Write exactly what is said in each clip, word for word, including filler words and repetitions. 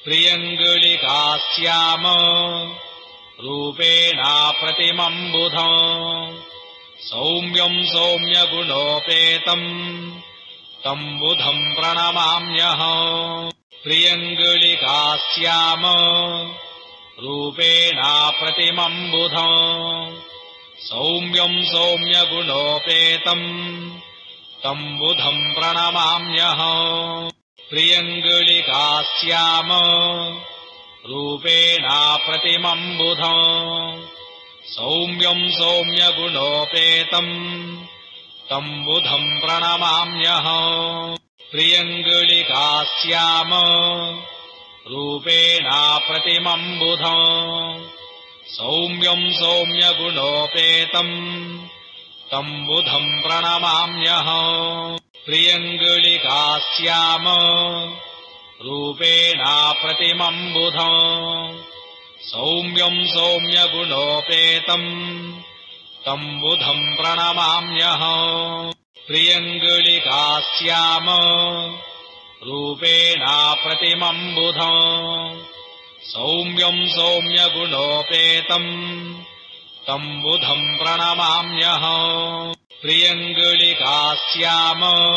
प्रियङ्गुलिकास्याम रूपेणा प्रतिमम् बुधम् सौम्यम् सौम्यगुणोपेतम् तम् बुधम् प्रणमाम्यहम् प्रियङ्गुलिकास्याम रूपेणा प्रतिमम् बुधम् सौम्यम् सौम्यगुणोपेतम् तम् बुधम् प्रणमाम्यहम् प्रियङ्गुलिकास्याम रूपेणा प्रतिमम् बुधम् सौम्यम् सौम्यगुणोपेतम् तम् बुधम् प्रणमाम्यहम् प्रियङ्गुलिकास्याम रूपेणा प्रतिमम् बुधम् सौम्यम् सौम्यगुणोपेतम् तम् बुधम् प्रणमाम्यहम् प्रियङ्गुलिकास्याम रूपेणा प्रतिमम् बुधम् सौम्यम् सौम्यगुणोपेतम् तम् बुधम् प्रणमाम्यहम् प्रियङ्गुलिकास्याम रूपेणा प्रतिमम् बुधम् सौम्यम् सौम्यगुणोपेतम् तम् बुधम् प्रणमाम्यहम् प्रियङ्गुलिकास्याम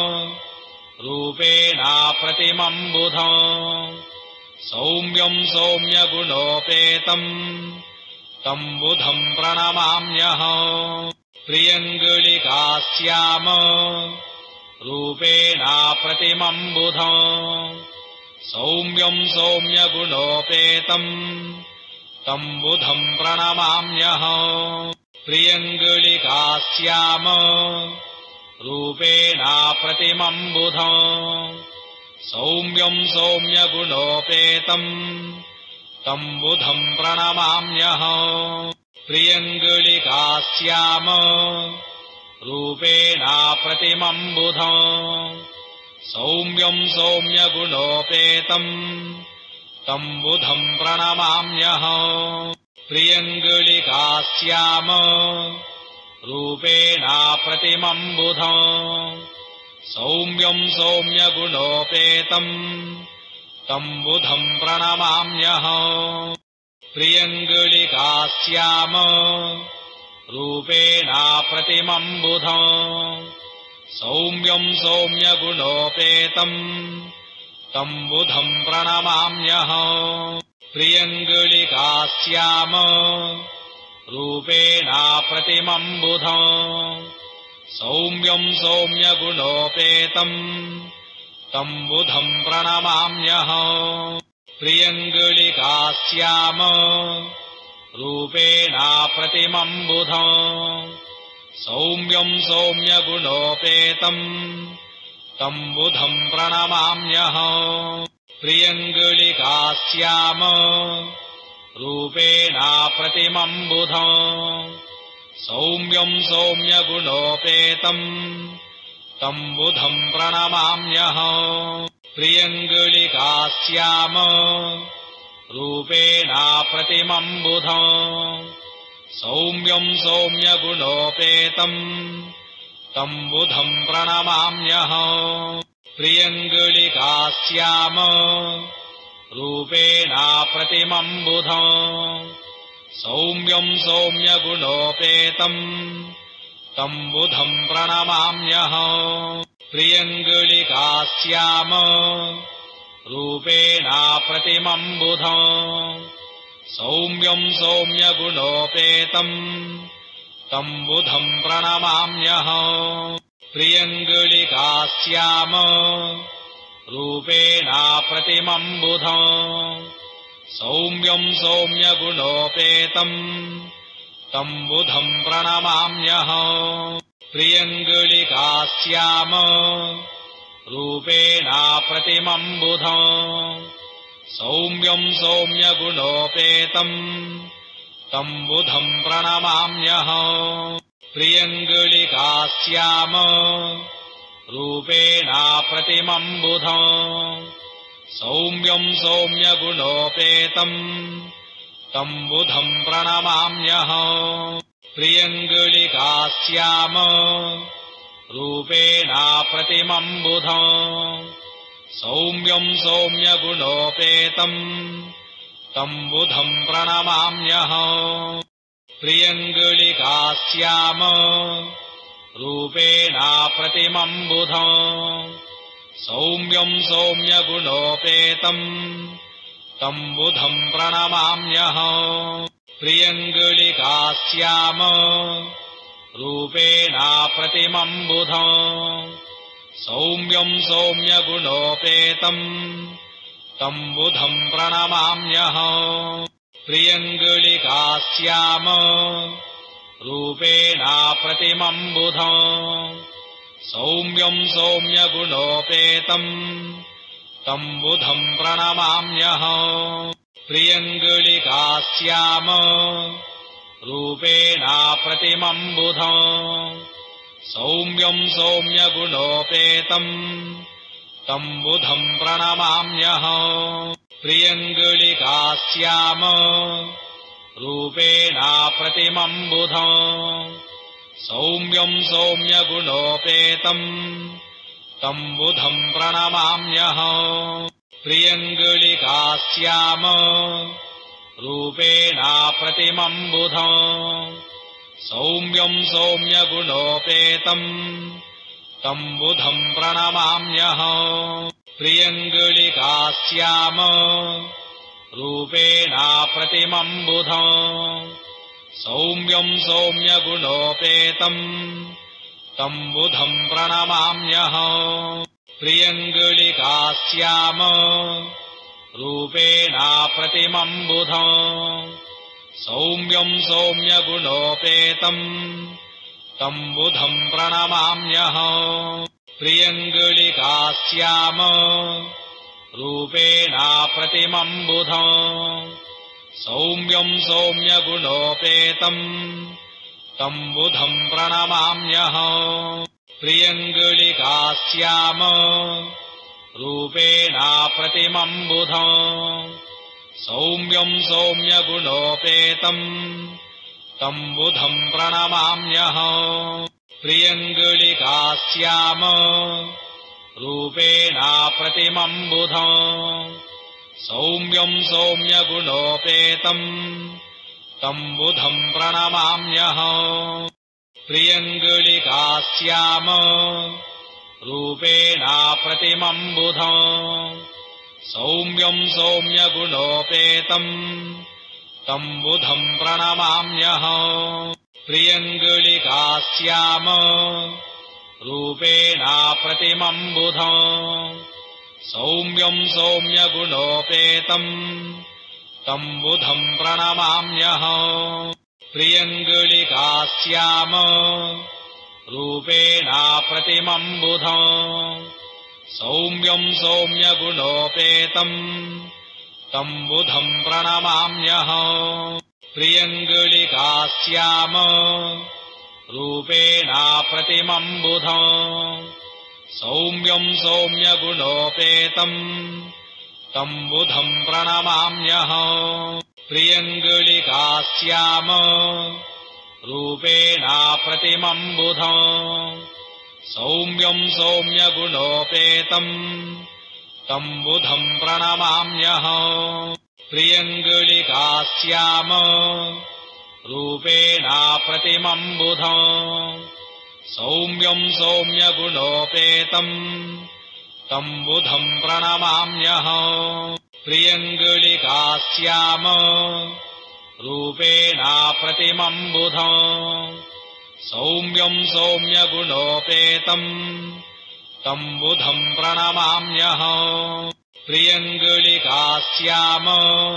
रूपेणा प्रतिमम् बुधम् सौम्यम् सौम्यगुणोपेतम् तम् बुधम् प्रणमाम्यहम् प्रियङ्गुलिकास्याम रूपेणा प्रतिमम् बुधम् सौम्यम् सौम्यगुणोपेतम् तम् बुधम् प्रणमाम्यहम् प्रियङ्गुलिकास्याम रूपेणा प्रतिमम् बुधम् सौम्यम् सौम्यगुणोपेतम् तम् बुधम् प्रणमाम्यहम् प्रियङ्गुलिकास्याम रूपेणा प्रतिमम् बुधम् सौम्यम् सौम्यगुणोपेतम् तम् बुधम् प्रणमाम्यहम् प्रियङ्गुलिकास्याम रूपेणा प्रतिमम् बुधम् सौम्यम् सौम्यगुणोपेतम् तम् बुधम् प्रणमाम्यहम् प्रियङ्गुलिकास्याम रूपेणा प्रतिमम् बुधम् सौम्यम् सौम्यगुणोपेतम् तम् बुधम् प्रणमाम्यहम् प्रियङ्गुलिकास्याम रूपेणा प्रतिमम् बुधम् सौम्यम् सौम्यगुणोपेतम् तम् बुधम् प्रणमाम्यहम् प्रियङ्गुलिकास्याम रूपेणा प्रतिमम् बुधम् सौम्यम् सौम्यगुणोपेतम् तम् बुधम् प्रणमाम्यहम् प्रियङ्गुलिकास्याम रूपेणा प्रतिमम् बुधम् सौम्यम् सौम्यगुणोपेतम् तम् बुधम् प्रणमाम्यहम् प्रियङ्गुलिकास्याम रूपेणा प्रतिमम् बुधम् सौम्यम् सौम्यगुणोपेतम् तम् बुधम् प्रणमाम्यहम् प्रियङ्गुलिकास्याम रूपेणा प्रतिमम् बुधम् सौम्यम् सौम्यगुणोपेतम् तम् बुधम् प्रणमाम्यहम् प्रियङ्गुलिकास्याम रूपेणा प्रतिमम् बुधम् सौम्यम् सौम्यगुणोपेतम् तम् बुधम् प्रणमाम्यहम् प्रियङ्गुलिकास्याम रूपेणा प्रतिमम् बुधम् सौम्यम् सौम्यगुणोपेतम् तम् बुधम् प्रणमाम्यहम् प्रियङ्गुलिकास्याम रूपेणा प्रतिमम् बुधम् सौम्यम् सौम्यगुणोपेतम् तम् बुधम् प्रणमाम्यहम् प्रियङ्गुलिकास्याम रूपेणा प्रतिमम् बुधम् सौम्यम् सौम्यगुणोपेतम् तम् बुधम् प्रणमाम्यहम् प्रियङ्गुलिकास्याम रूपेणा प्रतिमम् बुधम् सौम्यं सौम्यगुणोपेतम् तम् बुधम् प्रणमाम्यहम् प्रियङ्गुलिकास्याम रूपेणाप्रतिमम् बुधम् सौम्यं सौम्यगुणोपेतम् तम् बुधम् प्रणमाम्यहम् प्रियङ्गुलिकास्याम रूपेणाप्रतिमम् बुधम् सौम्यं सौम्यगुणोपेतम् तम् बुधम् प्रणमाम्यहम् प्रियङ्गुलिकास्याम रूपेणाप्रतिमम् बुधम् सौम्यं सौम्यगुणोपेतम् तम् बुधम् प्रणमाम्यहम् प्रियङ्गुलिकास्याम रूपेणाप्रतिमम् बुधम् सौम्यं सौम्यगुणोपेतम् तम् बुधम् प्रणमाम्यहम् प्रियङ्गुलिकास्याम रूपेणाप्रतिमम् बुधम् सौम्यं सौम्यगुणोपेतम् तम् बुधम् प्रणमाम्यहम् प्रियङ्गुलिकास्याम रूपेणाप्रतिमम् बुधम् सौम्यं सौम्यगुणोपेतम् तम् बुधम् प्रणमाम्यहम् प्रियङ्गुलिकास्याम रूपेणाप्रतिमम् बुधम् सौम्यं सौम्यगुणोपेतम् तम् बुधम् प्रणमाम्यहम् प्रियङ्गुलिकास्याम रूपेणाप्रतिमम् बुधम् सौम्यं सौम्यगुणोपेतम् तम् बुधम् प्रणमाम्यहम् प्रियङ्गुलिकास्याम रूपेणाप्रतिमम् बुधम् सौम्यं सौम्यगुणोपेतम् तम् बुधम् प्रणमाम्यहम् प्रियङ्गुलिकास्याम रूपेणाप्रतिमम् बुधम् सौम्यं सौम्यगुणोपेतम् तम् बुधम् प्रणमाम्यहम् प्रियङ्गुलिकास्याम रूपेणाप्रतिमम् बुधम् सौम्यं सौम्यगुणोपेतम् तम् बुधम् प्रणमाम्यहम् प्रियङ्गुलिकास्याम रूपेणाप्रतिमम् बुधम् सौम्यं सौम्यगुणोपेतम् तम् बुधम् प्रणमाम्यहम् प्रियङ्गुलिकास्याम रूपेणाप्रतिमम् बुधम् सौम्यं सौम्यगुणोपेतम् तम् बुधम् प्रणमाम्यहम् प्रियङ्गुलिकास्याम रूपेणाप्रतिमम् बुधम् सौम्यं सौम्यगुणोपेतम् तम् बुधम् प्रणमाम्यहम् प्रियङ्गुलिकास्याम रूपेणाप्रतिमम् बुधम् सौम्यं सौम्यगुणोपेतम् तम् बुधम् प्रणमाम्यहम् प्रियङ्गुलिकास्याम रूपेणाप्रतिमम् बुधम् सौम्यं सौम्यगुणोपेतम् तम् बुधम् प्रणमाम्यहम् प्रियङ्गुलिकास्याम रूपेणाप्रतिमम् बुधम् सौम्यं सौम्यगुणोपेतम् तम् बुधम् प्रणमाम्यहम् प्रियङ्गुलिकास्याम रूपेणाप्रतिमम् बुधम् सौम्यं सौम्यगुणोपेतम् तम् बुधम् प्रणमाम्यहम् प्रियङ्गुलिकास्याम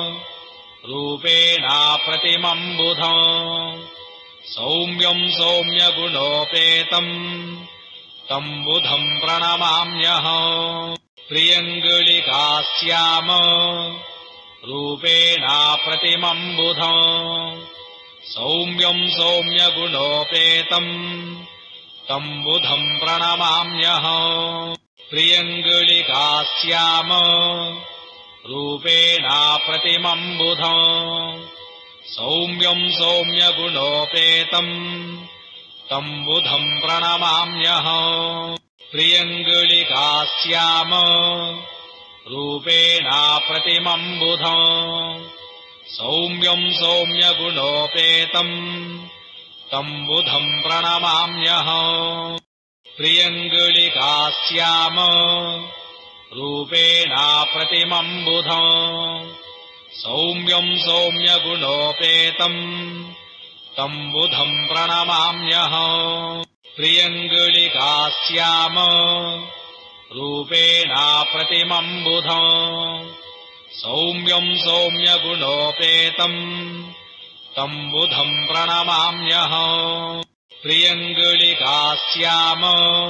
रूपेणाप्रतिमम् बुधम् सौम्यं सौम्यगुणोपेतम् तम् बुधम् प्रणमाम्यहम् प्रियङ्गुलिकास्याम रूपेणाप्रतिमम् बुधम् सौम्यं सौम्यगुणोपेतम् तम् बुधम् प्रणमाम्यहम् प्रियङ्गुलिकास्याम रूपेणाप्रतिमम् बुधम् सौम्यं सौम्यगुणोपेतम् तम् बुधम् प्रणमाम्यहम् प्रियङ्गुलिकास्याम रूपेणा प्रतिमम् बुधम् सौम्यम् सौम्यगुणोपेतम् तम् बुधम् प्रणमाम्यहम् प्रियङ्गुलिकास्याम रूपेणा प्रतिमम् बुधम् सौम्यम् सौम्यगुणोपेतम् तम् बुधम् प्रणमाम्यहम् प्रियङ्गुलिकास्याम रूपेणा प्रतिमम् बुधम् सौम्यम् सौम्यगुणोपेतम् तम् बुधम् प्रणमाम्यहम् प्रियङ्गुलिकास्याम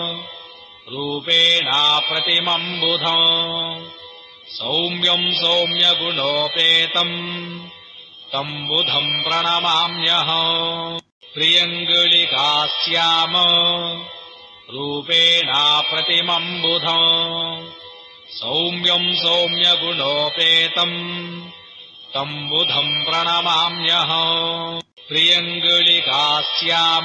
रूपेणा प्रतिमम् बुधम् सौम्यम् सौम्यगुणोपेतम् तम् बुधम् प्रणमाम्यहम् प्रियङ्गुलिकास्याम रूपेणा प्रतिमम् बुधम् सौम्यम् सौम्यगुणोपेतम् तम् बुधम् प्रणमाम्यहम् प्रियङ्गुलिकास्याम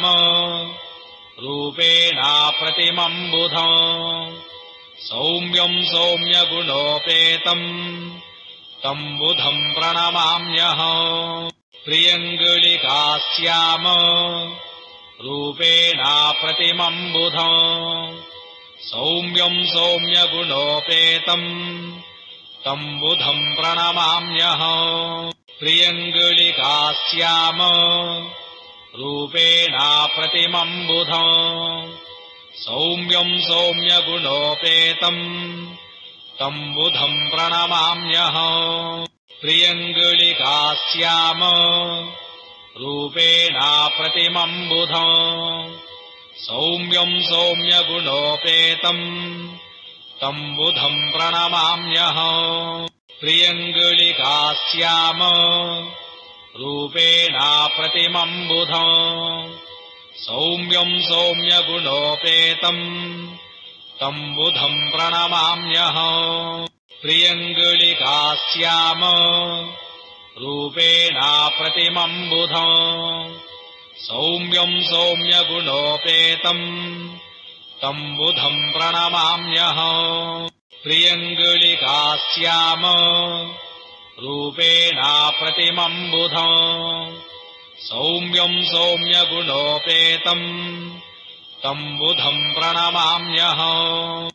रूपेणा प्रतिमम् बुधम् सौम्यम् सौम्यगुणोपेतम् तम् बुधम् प्रणमाम्यहम् प्रियङ्गुलिकास्याम रूपेणा प्रतिमम् बुधम् सौम्यम् सौम्यगुणोपेतम् तम् बुधम् प्रणमाम्यहम् प्रियङ्गुलिकास्याम रूपेणा प्रतिमम् बुधम् सौम्यम् सौम्यगुणोपेतम् तम् बुधम् प्रणमाम्यहम् प्रियङ्गुलिकास्याम रूपेणा प्रतिमम् बुधम् सौम्यम् सौम्यगुणोपेतम् तम् बुधम् प्रणमाम्यहम् प्रियङ्गुलिकास्याम रूपेणा प्रतिमम् बुधम् सौम्यम् सौम्यगुणोपेतम् तम् बुधम् प्रणमाम्यहम् प्रियङ्गुलिकास्याम रूपेणा प्रतिमम् बुधम् सौम्यम् सौम्यगुणोपेतम् तम् बुधम् प्रणमाम्यहम् प्रियङ्गुलिकास्याम रूपेणा प्रतिमम् बुधम् सौम्यम् सौम्यगुणोपेतम् तम् बुधम् प्रणमाम्यहम्